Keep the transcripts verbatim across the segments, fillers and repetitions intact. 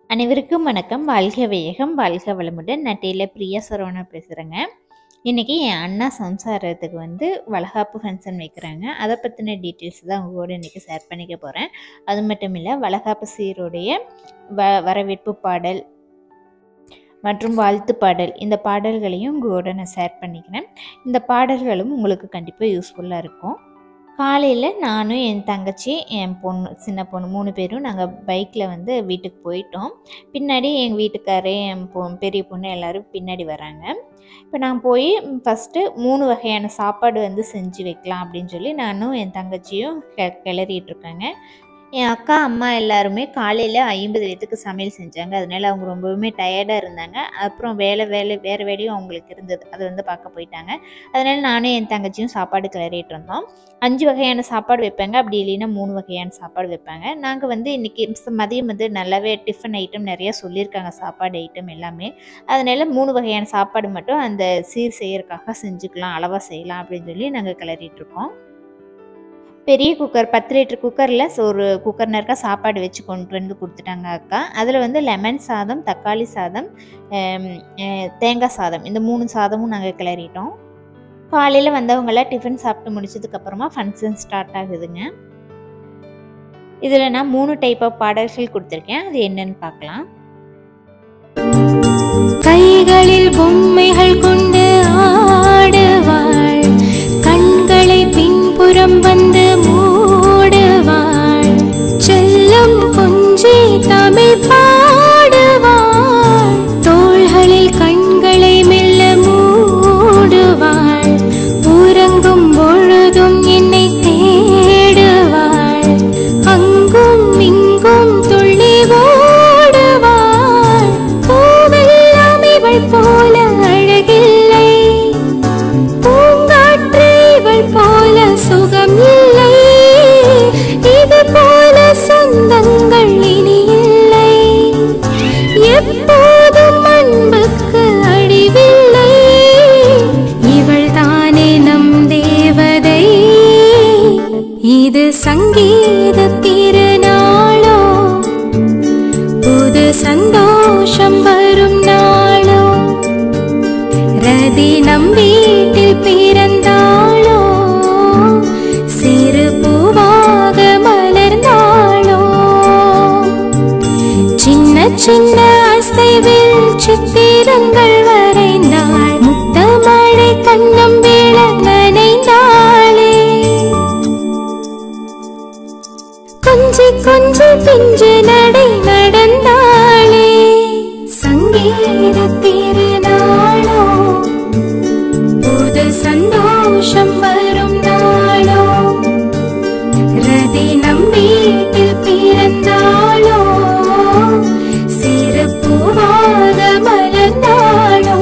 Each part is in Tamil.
அனைவருக்கும் வணக்கம். வாழ்க வையகம், வாழ்க வளமுடன். நான் டெய்லர் பிரியா சரவணன் பேசுகிறேங்க. இன்றைக்கி என் அண்ணா சம்சாரத்துக்கு வந்து வளகாப்பு ஃபங்க்ஷன் வைக்கிறாங்க. அதை பற்றின டீட்டெயில்ஸ் தான் உங்கள் கூட இன்றைக்கி ஷேர் பண்ணிக்க போகிறேன். அது மட்டும் இல்லை, வளகாப்பு சீருடைய வ வரவேற்பு பாடல் மற்றும் வாழ்த்து பாடல், இந்த பாடல்களையும் உங்கள் கூட நான் ஷேர் பண்ணிக்கிறேன். இந்த பாடல்களும் உங்களுக்கு கண்டிப்பாக யூஸ்ஃபுல்லாக இருக்கும். காலையில் நானும் என் தங்கச்சி என் பொண்ணு சின்ன பொண்ணு மூணு பேரும் நாங்கள் பைக்கில் வந்து வீட்டுக்கு போயிட்டோம். பின்னாடி எங்கள் வீட்டுக்காரே என் பொ பெரிய பொண்ணு எல்லோரும் பின்னாடி வராங்க. இப்போ நான் போய் ஃபஸ்ட்டு மூணு வகையான சாப்பாடு வந்து செஞ்சு வைக்கலாம் அப்படின்னு சொல்லி நானும் என் தங்கச்சியும் கெ கிளறிட்டுருக்காங்க. என் அக்கா அம்மா எல்லாருமே காலையில் ஐம்பது பேத்துக்கு சமையல் செஞ்சாங்க. அதனால அவங்க ரொம்பவுமே டயர்டாக இருந்தாங்க. அப்புறம் வேலை வேலை வேறு வேலையும் அவங்களுக்கு இருந்தது, அதை வந்து பார்க்க போயிட்டாங்க. அதனால் நானும் என் தங்கச்சியும் சாப்பாடு கிளறிட்டு இருந்தோம். அஞ்சு வகையான சாப்பாடு வைப்பாங்க, அப்படி இல்லைன்னா மூணு வகையான சாப்பாடு வைப்பாங்க. நாங்கள் வந்து இன்றைக்கி மதியம் வந்து நல்லாவே டிஃபன் ஐட்டம் நிறையா சொல்லியிருக்காங்க, சாப்பாடு ஐட்டம் எல்லாமே. அதனால் மூணு வகையான சாப்பாடு மட்டும் அந்த சீர் செய்யறதுக்காக செஞ்சுக்கலாம், அளவாக செய்யலாம் அப்படின்னு சொல்லி நாங்கள் கிளறிட்டுருக்கோம். பெரிய குக்கர் பத்து லிட்டர் குக்கரில் ஒரு குக்கர் நேரக்கா சாப்பாடு வச்சு கொண்டு வந்து கொடுத்துட்டாங்க அக்கா. அதில் வந்து லெமன் சாதம், தக்காளி சாதம், தேங்காய் சாதம், இந்த மூணு சாதமும் நாங்கள் கிளறிட்டோம். காலையில் வந்தவங்களாம் டிஃபன் சாப்பிட்டு முடிச்சதுக்கப்புறமா ஃபங்க்ஷன் ஸ்டார்ட் ஆகுதுங்க. இதில் நான் மூணு டைப் ஆஃப் பாடல்கள் கொடுத்துருக்கேன், அது என்னன்னு பார்க்கலாம். கைகளில் பொம்மைகள் கொண்டு ஆடுவாள், கண்களை பின்புறம் வந்து மூடுவாள், செல்லம் கொஞ்சி தமிழ் பாடுவாள், தோள்களில் கண்களை மெல்ல மூடுவாள், உறங்கும் பொழுதும் என்னை தேடுவாள், அங்கும் இங்கும் துள்ளி ஓடுவாள், பூவெல்லாம் இவள் போல அழகில்லை, பூங்காற்று இவள் போல சுகம் இல்லை, இது போல சொந்தங்கள் இனி இல்லை, எப்போதும் அன்புக்கு அழிவில்லை, இவள் தானே நம் தேவதை, இது சங்கீத திருநாளோ, புது சந்தோஷம் வரும் நாளோ, ரதி நம் வீட்டில் பிறந்தாளோ, சிறு பூவாக மலர்ந்தாளோ, சின்ன சின்ன அசைவில் சித்திரங்கள் வரைந்தாள், முத்தமழை கண்ணம் வீழ நனைந்தாளே, கொஞ்சி கொஞ்சி பிஞ்சு நடை நடந்தாளே, சங்கீத திருநாளோ, புது சந்தோஷம் வரும் நாளோ, ரதி நம் வீட்டில் பிறந்தாளோ, சிறு பூவாக மலர்ந்தாளோ.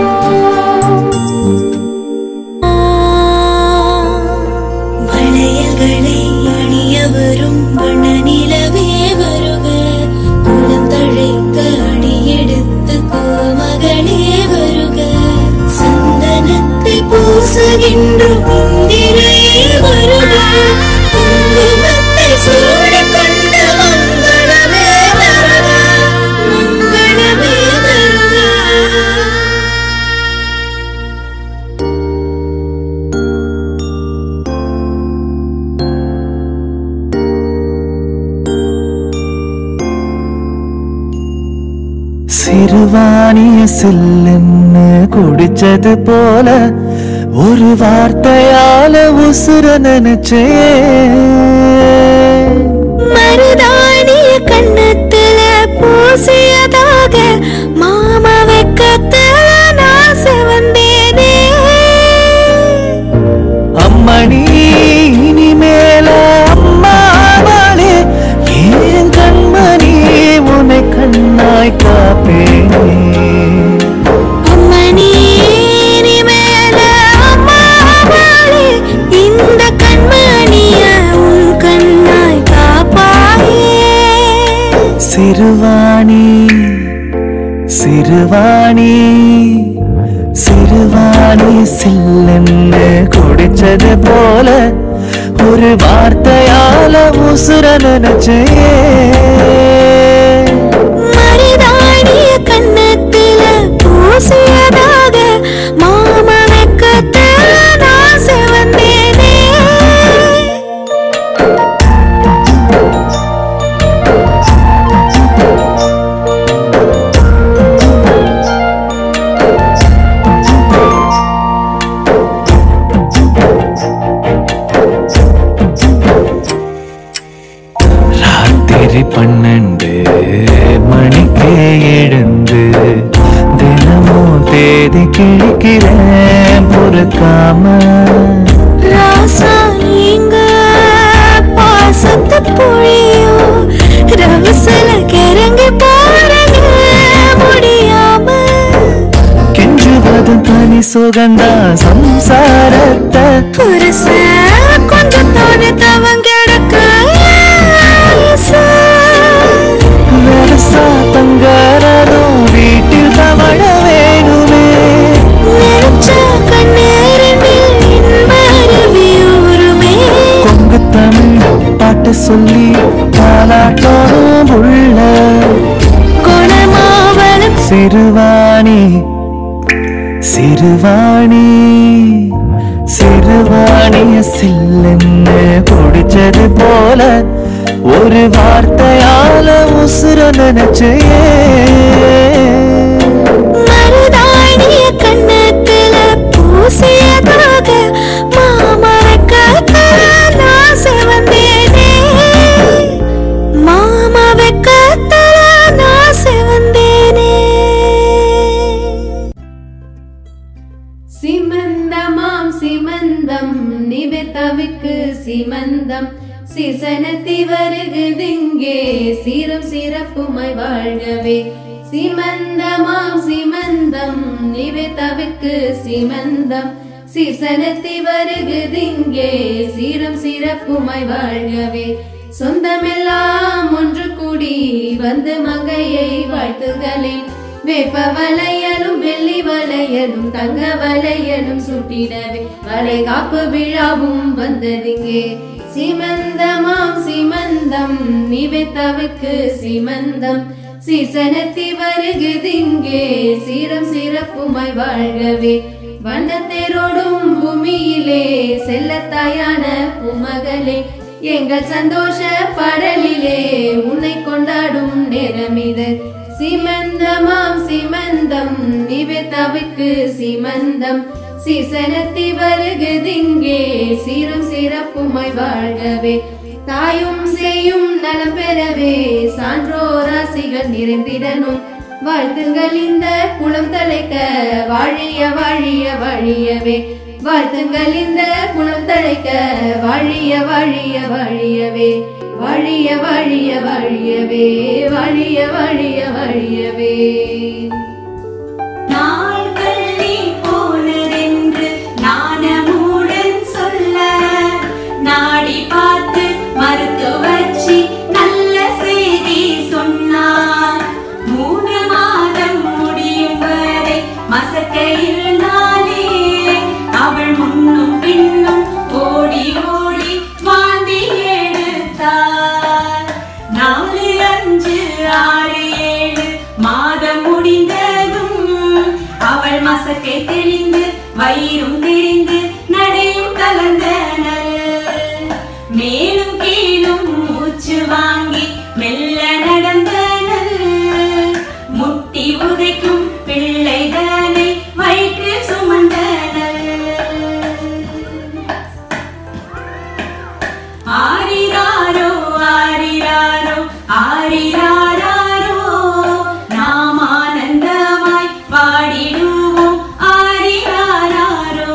வளையல்களை அணிய வரும் வண்ண நிலவே வருக, குளம் தழைக்க அடியெடுத்து கோமகளே வருக, சந்தனத்தை பூசுகின்ற இந்திரையே வருக, குங்குமத்தை சூடிக் கொண்ட மங்களமே வருக, மங்களமே வருக. சிறுவாணிய சில்லுன்னு குடிச்சது போல ஒரு வார்த்தையால உசுர நினைச்சே, மருதாணிய கண்ணத்துல பூசியதாக மாம வெக்கத்துல நாச வந்தேனே, அம்மணி இனிமேல அம்மாவாளே, ஏன் கண்மணி உன்னை கண்ணாய் காப்பேனே, அம்மணி இனிமேல அம்மாவாளே, இந்த கண்மணிய உன் கண்ணாய் காப்பாயே, சிறுவாணி சிறுவாணி சிறுவாணி சில்லுன்னு குடிச்சது போல ஒரு வார்த்தையால உசுர நினைச்சே, நிக்கிறேன் பொறுக்காம. ராசா நீங்க பாசத்து பொழியோ ரவசல கிறங்கி போறங்க முடியாம. கெஞ்சுவது தனி சுகந்தா சம்சாரத்தை புருஷ கொஞ்சம் தோணு தவங்கெடுக்க வெரசா தங்கரதும் வீட்டில் தவழ வேணுமே. நினைச்ச கண்ணேரனில் இன்பருவியூருமே. கொங்கு தமிழ் பாட்டு சொல்லி தாலாட்டோடும் உள்ள குணமாவளம் சிறுவாணி சிறுவாணி சிறுவாணிய சில்லென்னு குடிச்சது போல ஒரு வார்த்தையால உசுர நினைச்சே. மருதாணிய கண்ணத்துல பூசியதாக மாமாவுக்கு நான் செவந்தேனே. மாமாவுக்கு நான் செவந்தேனே. சிமந்தமாம் சிமந்தம் நிவேதாவுக்கு சிமந்தம் சீசனத்தி வருகுதிங்கே சீரம் சிறப்புமாய் வாழ்கவே. சிமந்தமாம் சிமந்தம் நிவேதாவுக்கு சிமந்தம் சீசனத்தி வருகுதிங்கே சீரம் சிறப்புமாய் வாழ்கவே. சொந்தமெல்லாம் ஒன்று கூடி வந்து மங்கையை வாழ்த்துகளேன். வேப்ப வளையலும் வெள்ளி வளையலும் தங்க வளையலும் சுட்டிடவே வளை காப்பு விழாவும் வந்ததிங்கே. சிமந்தமாம் சிமந்தம் நிவேதாவுக்கு சிமந்தம் சீசனத்தி வருகுதிங்கே சீரம் சிறப்புமாய் வாழ்கவே. வண்ணத்தேரோடும் பூமியிலே செல்லத்தாயான பூமகளே எங்கள் சந்தோஷ படலிலே உன்னை கொண்டாடும் நேரமிது. சிமந்தமாம் சிமந்தம் நிவேதாவுக்கு சிமந்தம் சீசனத்தி வருகுதிங்கே சீரம் சிறப்புமாய் வாழ்கவே. தாயும் செய்யும் நலம் பெறவே சான்றோர் ராசிகள் நிறைந்திடனும் வாழ்த்துங்கள் இந்த குளம் தலைக்க வாழிய வாழிய வாழியவே. வாழ்த்துங்கள் இந்த குளம் தலைக்க வாழிய வாழிய வாழியவே. வாழிய வாழிய வாழியவே வாழிய வாழிய வாழியவே. நாள்கள் போனதென்று நாணமுடன் சொல்ல நாடி பார்த்து மருத்துவச்சி நல்ல செய்தி சொன்னார். மூணு மாதம் முடியும் வரை மசக்கையில் நாளே அவள் முன்னும் பின்னும் ஓடி ஓடி வாந்தி எடுத்தார். நாலு அஞ்சு ஆறு ஏழு மாதம் முடிந்ததும் அவள் மசக்கை தெளிந்து வயிறும் தெரிந்து நடையும் கலந்தனர். மேலும் கீழும் மூச்சு வாங்கி மெல்ல நடந்தனர். முட்டி உதைக்கும் பிள்ளைதனை வயிற்று சுமந்தனர். ஆரிராரோ ஆரிராரோ ஆரிராரோ நாம் ஆனந்தமாய் பாடிடுவோம் ஆரிராரோ.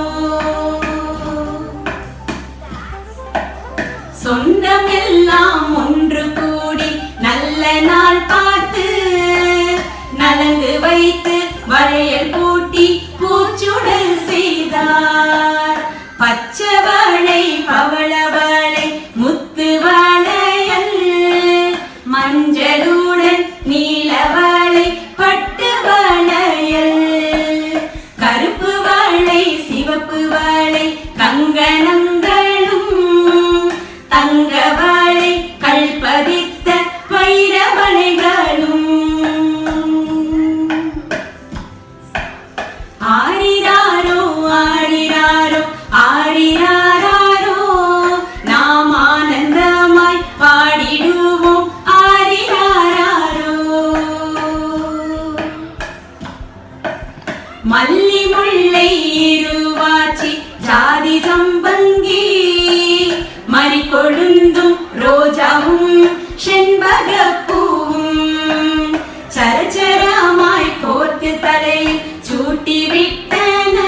சொந்தம் எல்லாம் ஒன்று கூடி நல்ல நாள் பார்த்து நலங்கு வைத்து வளையல் பூட்டி பூச்சுடல் செய்தார். பச்சை வாழை பவளவாழை முத்து வாழையல் மஞ்சளுடன் நீலவாழை பட்டு வாழையல் கருப்பு வாழை சிவப்பு வாழை கங்கணங்களும் தங்க வாழை கல்பதித்த வைர வளைகளும். ஆரிராரோ ஆரிராரோ ஆரிராரோ நாம் ஆனந்தமாய் பாடிடுவோம் ஆரிராரோ. மல்லி முல்லை இருவாச்சி ஜாதி சம்பங்கி மறிக்கொழுந்தும் ரோஜாவும் செண்பகப்பூவும் சரச்சரமாய் கோர்த்து தலையில் சூட்டி விட்டன.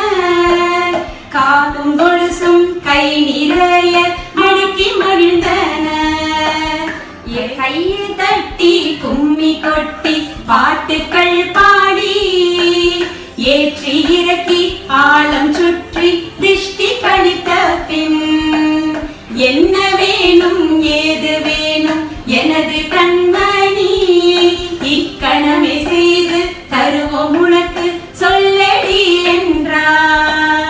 கும்மி கொட்டி பாட்டுக்கள் பாடி ஏற்றி இறக்கி ஆழம் சுற்றி திருஷ்டி கழித்த பின் என்ன வேணும் ஏது வேணும் எனது கண்மணி இக்கணமே செய்து தருவோம் உனக்கு சொல்லடி என்றார்.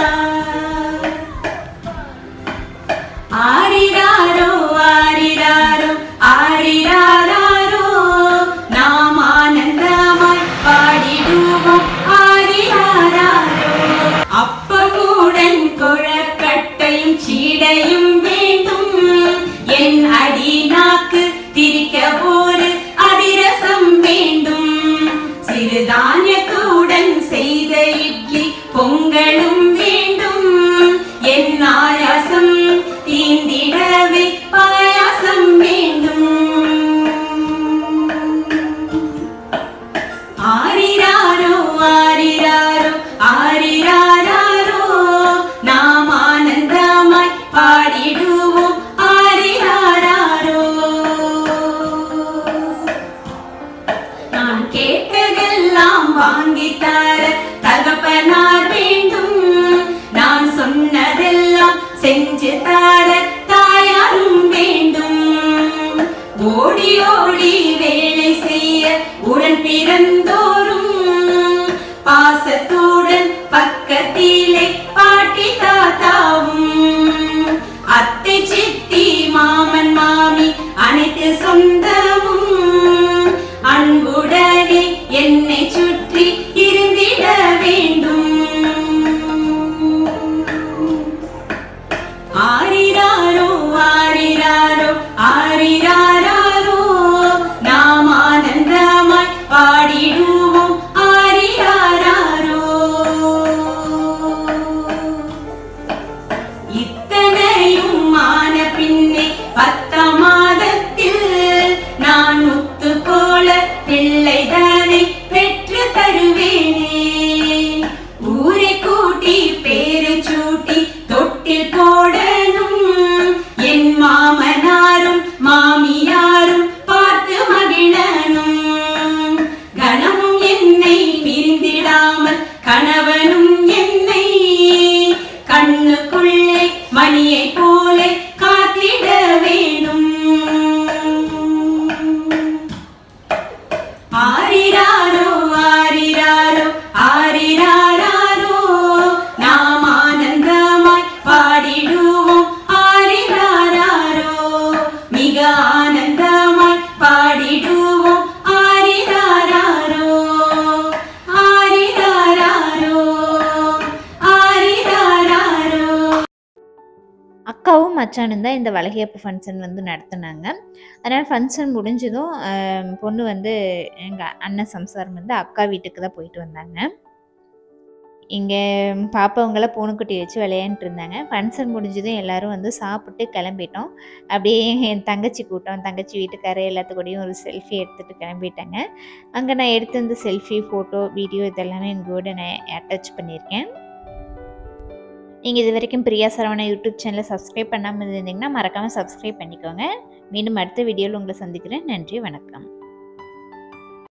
ஆரிராரோ ஆரிராரோ ஆரிராரோ நாம் ஆனந்தமாய் பாடிடுவோம் ஆரிராரோ. அப்பமுடன் கொழக்கட்டையும் சீடையும் வேண்டும் என் அடி நாக்கு திரிக்க ஒரு அதிரசம் வேண்டும். சிறுதானியத்துடன் செய்த இட்லி பொங்கலும் வேண்டும் என் ஆயாசம் தீந்திடவே பாயாசம் வேண்டும். ஆரிராரோ ஆரிராரோ ஆரிராரோ நாம் ஆனந்தமாய் பாடிடுவோம் ஆரிராரோ. நான் கேட்டதெல்லாம் வாங்கி தர தகப்பனார் வேண்டும். நான் சொன்னதெல்லாம் செஞ்சு தர தாயாரும் வேண்டும். ஓடி ஓடி வேலை செய்ய உடன் பிறந்தோரும் பாசத்துடன் பக்கத்திலே பாட்டி தாத்தாவும் அத்தை சித்தி மாமன் மாமி அனைத்து சொந்தமும் அன்புடனே என்னை சுற்றி இருந்திட வேண்டும். ஆரிராரோ ஆரிராரோ ஆரிராரோ நாம் ஆனந்தமாய் பாடிடுவோம் ஆரிராரோ. இத்தனையும் ஆன பின்னே பத்தாம் மாதத்தில் நான் முத்து போல பிள்ளைதானை பெற்று தருவேனே. ஊரை கூட்டி பேரு சூட்டி தொட்டில் போடணும் என் மாமனாரும் மாமியாரும் பார்த்து மகிழனும். கணமும் என்னை பிரிந்திடாமல் கணவனும் என்னை கண்ணுக்குள்ளே மணியை போல காத்திட வேணும். ஆரிராரோ ஆரிராரோ ஆரிராரோ நாம் ஆனந்தமாய் பாடிடுவோம் ஆரிராரோ. மிக ஆனந்தமாய் பாடிடுவோம் ஆரிராரோ ஆரிராரோ ஆரிராரோ. அக்காவும் மச்சானும் தான் இந்த வளைகாப்பு ஃபங்க்ஷன் வந்து நடத்துனாங்க. அதனால் ஃபங்க்ஷன் முடிஞ்சதும் ஆம், பொண்ணு வந்து எங்கள் அண்ணன் சம்சாரம் வந்து அக்கா வீட்டுக்கு தான் போயிட்டு வந்தாங்க. இங்கே பாப்பாவங்களாம் பூனைக்குட்டி வச்சு விளையாண்டுட்டு இருந்தாங்க. ஃபங்க்ஷன் முடிஞ்சதும் எல்லோரும் வந்து சாப்பிட்டு கிளம்பிட்டோம். அப்படியே என் தங்கச்சி கூட்டம் தங்கச்சி வீட்டுக்காரர் எல்லாத்துக்கூடையும் ஒரு செல்ஃபி எடுத்துகிட்டு கிளம்பிட்டாங்க. அங்கே நான் எடுத்து இந்த செல்ஃபி ஃபோட்டோ வீடியோ இதெல்லாமே எங்களோட நான் அட்டாச் பண்ணியிருக்கேன். நீங்கள் இது வரைக்கும் பிரியா சரவணா யூடியூப் சேனலை சப்ஸ்கிரைப் பண்ணாமல் இருந்தீங்கன்னா மறக்காமல் சப்ஸ்கிரைப் பண்ணிக்கோங்க. மீண்டும் அடுத்த வீடியோவில் உங்களை சந்திக்கிறேன். நன்றி, வணக்கம்.